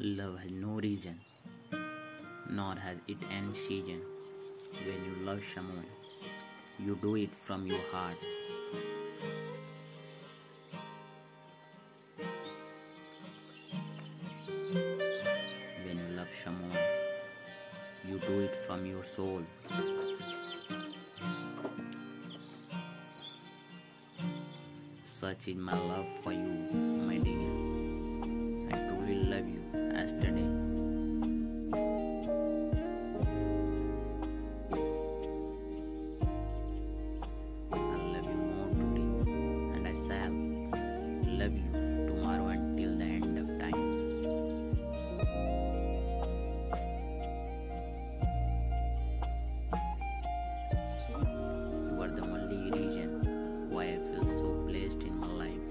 Love has no reason, nor has it any season. When you love someone, you do it from your heart. When you love someone, you do it from your soul. Such is my love for you, my dear. I truly love you yesterday. I love you more today, and I shall love you tomorrow until the end of time. You are the only reason why I feel so blessed in my life.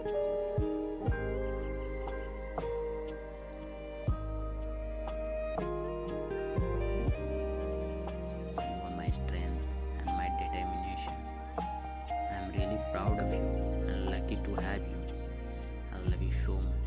You are my strength and my determination. I am really proud of you and lucky to have you. I love you so much.